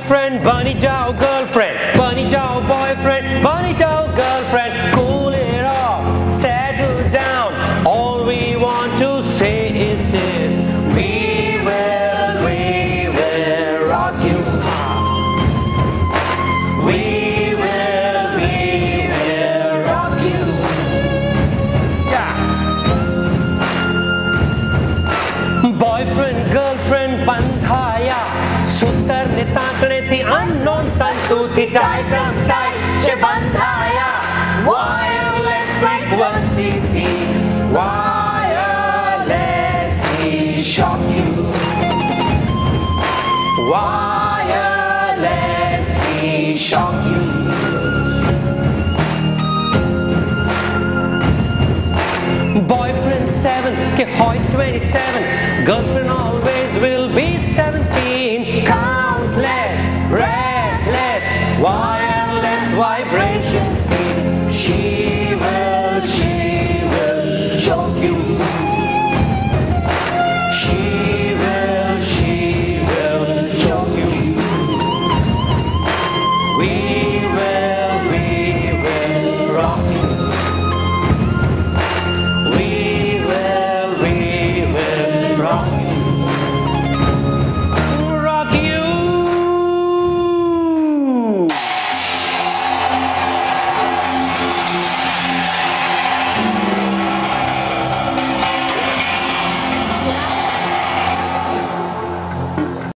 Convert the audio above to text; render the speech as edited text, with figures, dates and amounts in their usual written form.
boyfriend, bunny jao girlfriend, bunny jao boyfriend, bunny jao girlfriend. Cool it off, settle down. All we want to say is this: we will rock you. We will rock you. Yeah. Boyfriend, girlfriend, bandhaya. Sutar ne taakne thi unknown tantu thi tight che bandhaya. Wireless frequency thi wirelessly shock you. Wirelessly shock you. Boyfriend 7, ke hoy 27. Girlfriend always will be 17. Countless, breathless, wireless vibration.